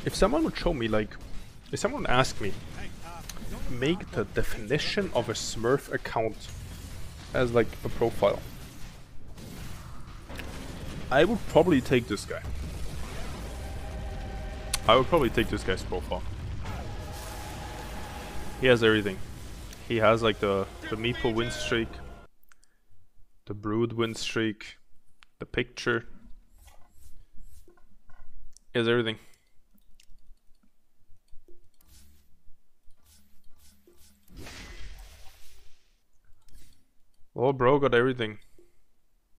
If someone would show me, like, if someone would ask me, make the definition of a SMURF account as like a profile, I would probably take this guy. I would probably take this guy's profile. He has everything. He has like the Meeple win streak, the Brood win streak, the picture. He has everything. Oh, bro got everything.